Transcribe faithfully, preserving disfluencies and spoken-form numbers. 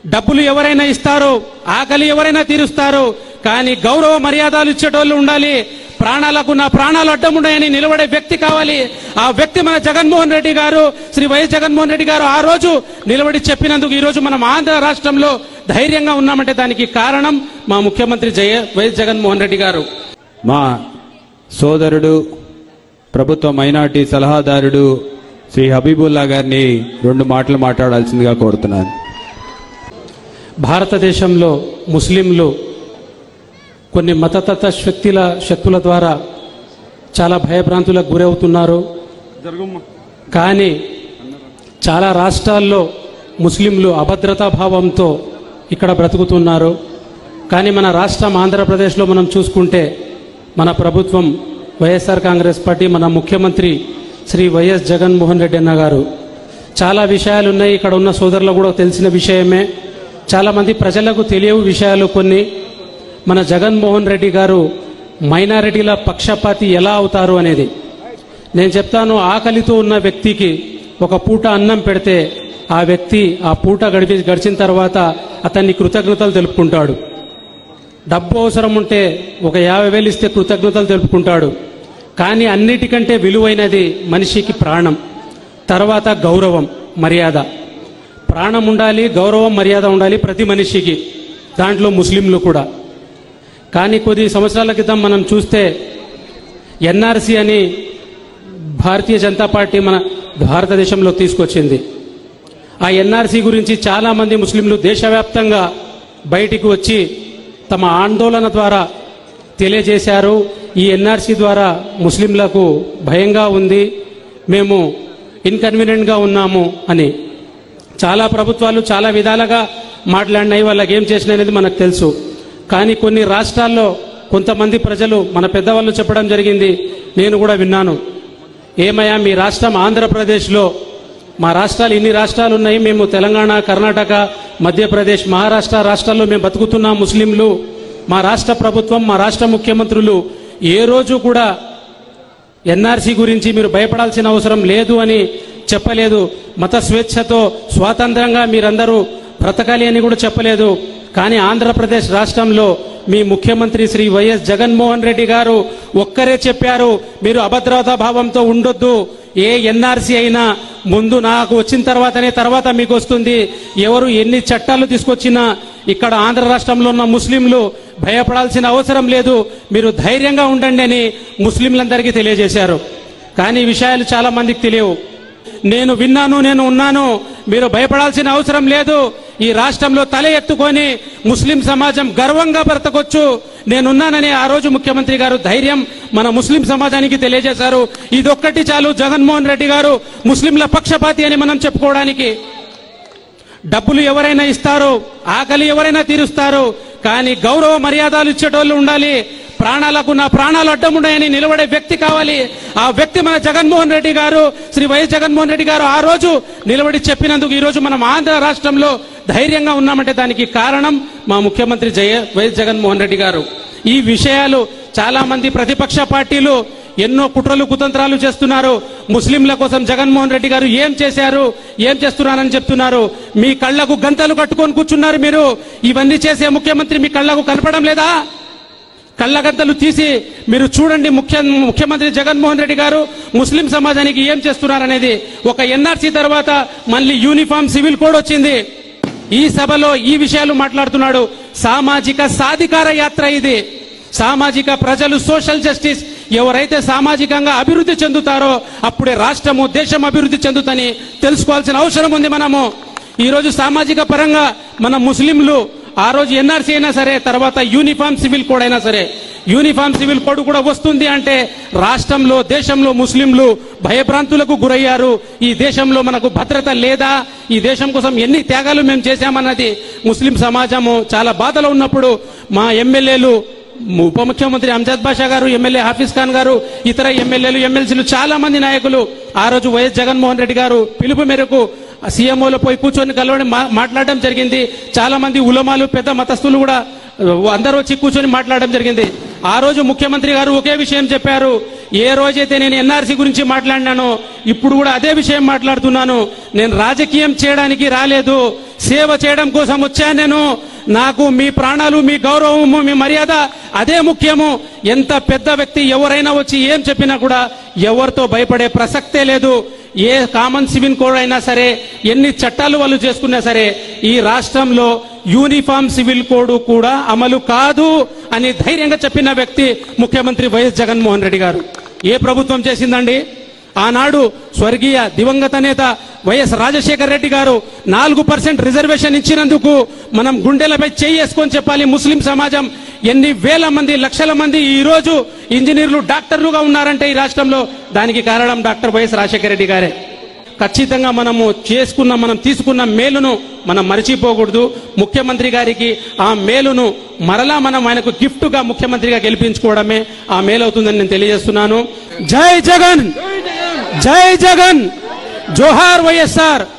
డబ్బులు ఎవరైనా ఇస్తారు, ఆకలి ఎవరైనా తీరుస్తారు, కానీ గౌరవ మర్యాదలు ఇచ్చేటోళ్ళు ఉండాలి. ప్రాణాలకు నా ప్రాణాలు అడ్డం ఉన్నాయని నిలబడే వ్యక్తి కావాలి. ఆ వ్యక్తి మన జగన్మోహన్ రెడ్డి గారు, శ్రీ వైఎస్ జగన్మోహన్ రెడ్డి గారు ఆ రోజు నిలబడి చెప్పినందుకు ఈ రోజు మనం ఆంధ్ర రాష్ట్రంలో ధైర్యంగా ఉన్నామంటే దానికి కారణం మా ముఖ్యమంత్రి జయ వైఎస్ జగన్మోహన్ రెడ్డి గారు. మా సోదరుడు ప్రభుత్వ మైనార్టీ సలహాదారుడు శ్రీ హబీబుల్లా గారిని రెండు మాటలు మాట్లాడాల్సిందిగా కోరుతున్నాను. భారతదేశంలో ముస్లింలు కొన్ని మతతత్వ శక్తుల శక్తుల ద్వారా చాలా భయభ్రాంతులకు గురవుతున్నారు. కానీ చాలా రాష్ట్రాల్లో ముస్లింలు అభద్రతా భావంతో ఇక్కడ బ్రతుకుతున్నారు. కానీ మన రాష్ట్రం ఆంధ్రప్రదేశ్లో మనం చూసుకుంటే మన ప్రభుత్వం వైఎస్ఆర్ కాంగ్రెస్ పార్టీ, మన ముఖ్యమంత్రి శ్రీ వైఎస్ జగన్మోహన్ రెడ్డి అన్న గారు చాలా విషయాలు ఉన్నాయి. ఇక్కడ ఉన్న సోదరులకు కూడా తెలిసిన విషయమే. చాలామంది ప్రజలకు తెలియవు విషయాలు కొన్ని. మన జగన్మోహన్ రెడ్డి గారు మైనారిటీల పక్షపాతి ఎలా అవుతారు అనేది నేను చెప్తాను. ఆకలితో ఉన్న వ్యక్తికి ఒక పూట అన్నం పెడితే ఆ వ్యక్తి ఆ పూట గడిపి గడిచిన తర్వాత అతన్ని కృతజ్ఞతలు తెలుపుకుంటాడు. డబ్బు అవసరం ఉంటే ఒక యాభై వేలు ఇస్తే కృతజ్ఞతలు తెలుపుకుంటాడు. కానీ అన్నిటికంటే విలువైనది మనిషికి ప్రాణం, తర్వాత గౌరవం, మర్యాద. ప్రాణం ఉండాలి, గౌరవం, మర్యాద ఉండాలి ప్రతి మనిషికి, దాంట్లో ముస్లింలు కూడా. కానీ కొద్ది సంవత్సరాల క్రితం మనం చూస్తే ఎన్ఆర్సీ అని భారతీయ జనతా పార్టీ మన భారతదేశంలో తీసుకొచ్చింది. ఆ ఎన్ఆర్సీ గురించి చాలామంది ముస్లింలు దేశవ్యాప్తంగా బయటికి వచ్చి తమ ఆందోళన ద్వారా తెలియజేశారు. ఈ ఎన్ఆర్సీ ద్వారా ముస్లింలకు భయంగా ఉంది, మేము ఇన్కన్వీనియంట్గా ఉన్నాము అని. చాలా ప్రభుత్వాలు చాలా విధాలుగా మాట్లాడినాయి, వాళ్ళకి ఏం చేసినాయి అనేది మనకు తెలుసు. కానీ కొన్ని రాష్ట్రాల్లో కొంతమంది ప్రజలు మన పెద్దవాళ్ళు చెప్పడం జరిగింది, నేను కూడా విన్నాను. ఏమయ్యా మీ రాష్ట్రం ఆంధ్రప్రదేశ్లో, మా రాష్ట్రాలు ఇన్ని రాష్ట్రాలు ఉన్నాయి, మేము తెలంగాణ, కర్ణాటక, మధ్యప్రదేశ్, మహారాష్ట్ర రాష్ట్రాల్లో మేము బతుకుతున్నాం ముస్లింలు. మా రాష్ట్ర ప్రభుత్వం, మా రాష్ట్ర ముఖ్యమంత్రులు ఏ రోజు కూడా ఎన్ఆర్సీ గురించి మీరు భయపడాల్సిన అవసరం లేదు అని చెప్పలేదు. మత స్వేచ్ఛతో స్వాతంత్రంగా మీరందరూ బ్రతకాలి అని కూడా చెప్పలేదు. కానీ ఆంధ్రప్రదేశ్ రాష్ట్రంలో మీ ముఖ్యమంత్రి శ్రీ వైఎస్ జగన్మోహన్ రెడ్డి గారు ఒక్కరే చెప్పారు, మీరు అభద్రతా భావంతో ఉండొద్దు. ఏ ఎన్ఆర్సీ అయినా ముందు నాకు వచ్చిన తర్వాతనే తర్వాత మీకు వస్తుంది. ఎవరు ఎన్ని చట్టాలు తీసుకొచ్చినా ఇక్కడ ఆంధ్ర రాష్ట్రంలో ఉన్న ముస్లింలు భయపడాల్సిన అవసరం లేదు, మీరు ధైర్యంగా ఉండండి అని ముస్లింలందరికీ తెలియజేశారు. కానీ ఈ విషయాలు చాలా మందికి తెలియవు. నేను విన్నాను, నేను ఉన్నాను, మీరు భయపడాల్సిన అవసరం లేదు, ఈ రాష్ట్రంలో తల ఎత్తుకొని ముస్లిం సమాజం గర్వంగా బ్రతకొచ్చు, నేనున్నానని ఆ రోజు ముఖ్యమంత్రి గారు ధైర్యం మన ముస్లిం సమాజానికి తెలియజేశారు. ఇదొక్కటి చాలు జగన్మోహన్ రెడ్డి గారు ముస్లింల పక్షపాతి అని మనం చెప్పుకోవడానికి. డబ్బులు ఎవరైనా ఇస్తారు, ఆకలి ఎవరైనా తీరుస్తారు, కానీ గౌరవ మర్యాదలు ఇచ్చేటోళ్ళు ఉండాలి. ప్రాణాలకు నా ప్రాణాలు అడ్డం ఉన్నాయని నిలబడే వ్యక్తి కావాలి. ఆ వ్యక్తి మన జగన్మోహన్ రెడ్డి గారు, శ్రీ వైఎస్ జగన్మోహన్ రెడ్డి గారు ఆ రోజు నిలబడి చెప్పినందుకు ఈ రోజు మనం ఆంధ్ర రాష్ట్రంలో ధైర్యంగా ఉన్నామంటే దానికి కారణం మా ముఖ్యమంత్రి జయ వైఎస్ జగన్మోహన్ రెడ్డి గారు. ఈ విషయాలు చాలా మంది ప్రతిపక్ష పార్టీలు ఎన్నో కుట్రలు కుతంత్రాలు చేస్తున్నారు. ముస్లింల కోసం జగన్మోహన్ రెడ్డి గారు ఏం చేశారు, ఏం చేస్తున్నారని చెప్తున్నారు. మీ కళ్లకు గంతలు కట్టుకొని కూర్చున్నారు మీరు. ఇవన్నీ చేసే ముఖ్యమంత్రి మీ కళ్లకు కనపడం లేదా? కళ్ళగంతలు తీసి మీరు చూడండి. ముఖ్య ముఖ్యమంత్రి జగన్మోహన్ రెడ్డి గారు ముస్లిం సమాజానికి ఏం చేస్తున్నారనేది. ఒక ఎన్ఆర్సీ తర్వాత మళ్ళీ యూనిఫామ్ సివిల్ కోడ్ వచ్చింది. ఈ సభలో ఈ విషయాలు మాట్లాడుతున్నాడు. సామాజిక సాధికార యాత్ర ఇది. సామాజిక ప్రజలు, సోషల్ జస్టిస్, ఎవరైతే సామాజికంగా అభివృద్ధి చెందుతారో అప్పుడే రాష్ట్రము, దేశం అభివృద్ధి చెందుతని తెలుసుకోవాల్సిన అవసరం ఉంది. మనము ఈరోజు సామాజిక పరంగా మన ముస్లింలు ఆ రోజు ఎన్ఆర్సీ అయినా సరే, తర్వాత యూనిఫామ్ సివిల్ కోడ్ అయినా సరే, యూనిఫామ్ సివిల్ కోడ్ కూడా వస్తుంది అంటే రాష్ట్రంలో, దేశంలో ముస్లింలు భయభ్రాంతులకు గురయ్యారు. ఈ దేశంలో మనకు భద్రత లేదా, ఈ దేశం కోసం ఎన్ని త్యాగాలు మేము చేశామన్నది ముస్లిం సమాజము చాలా బాధలో ఉన్నప్పుడు మా ఎమ్మెల్యేలు, ఉప ముఖ్యమంత్రి అంజద్ బాషా గారు, ఎమ్మెల్యే హాఫీజ్ ఖాన్ గారు, ఇతర ఎమ్మెల్యేలు, ఎమ్మెల్సీలు, చాలా మంది నాయకులు ఆ రోజు వైఎస్ జగన్మోహన్ రెడ్డి గారు పిలుపు మేరకు సీఎంఓలో పోయి కూర్చొని కలవడం మాట్లాడడం జరిగింది. చాలా మంది ఉలమాలు, పెద్ద మతస్థులు కూడా అందరూ వచ్చి కూర్చొని మాట్లాడడం జరిగింది. ఆ రోజు ముఖ్యమంత్రి గారు ఒకే విషయం చెప్పారు. ఏ రోజైతే నేను ఎన్ఆర్సీ గురించి మాట్లాడినానో ఇప్పుడు కూడా అదే విషయం మాట్లాడుతున్నాను. నేను రాజకీయం చేయడానికి రాలేదు, సేవ చేయడం కోసం వచ్చాను నేను. నాకు మీ ప్రాణాలు, మీ గౌరవము, మీ మర్యాద అదే ముఖ్యము. ఎంత పెద్ద వ్యక్తి ఎవరైనా వచ్చి ఏం చెప్పినా కూడా ఎవరితో భయపడే ప్రసక్తే లేదు. ఏ కామన్ సివిల్ కోడ్ అయినా సరే, ఎన్ని చట్టాలు వాళ్ళు చేసుకున్నా సరే, ఈ రాష్ట్రంలో యూనిఫామ్ సివిల్ కోడ్ కూడా అమలు కాదు అని ధైర్యంగా చెప్పిన వ్యక్తి ముఖ్యమంత్రి వైఎస్ జగన్మోహన్ రెడ్డి గారు. ఏ ప్రభుత్వం చేసిందండి? ఆనాడు స్వర్గీయ దివంగత నేత వైఎస్ రాజశేఖర రెడ్డి గారు నాలుగు పర్సెంట్ రిజర్వేషన్ ఇచ్చినందుకు మనం గుండెలపై చేసుకొని చెప్పాలి. ముస్లిం సమాజం ఎన్ని వేల మంది, లక్షల మంది ఈ రోజు ఇంజనీర్లు, డాక్టర్లుగా ఉన్నారంటే ఈ రాష్ట్రంలో, దానికి కారణం డాక్టర్ వైఎస్ రాజశేఖర రెడ్డి గారే. ఖచ్చితంగా మనము చేసుకున్న, మనం తీసుకున్న మేలును మనం మరచిపోకూడదు. ముఖ్యమంత్రి గారికి ఆ మేలును మరలా మనం ఆయనకు గిఫ్ట్ గా ముఖ్యమంత్రిగా గెలిపించుకోవడమే ఆ మేలవుతుందని నేను తెలియజేస్తున్నాను. జై జగన్, జై జగన్, జోహార్ వైఎస్ఆర్.